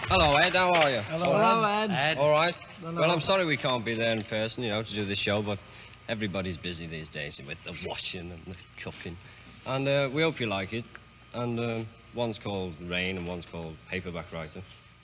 Hello, Ed. How are you? Hello, Ed. Ed. All right. Hello. Well, I'm sorry we can't be there in person, you know, to do the show, but everybody's busy these days with the washing and the cooking. And we hope you like it. And one's called Rain and one's called Paperback Writer.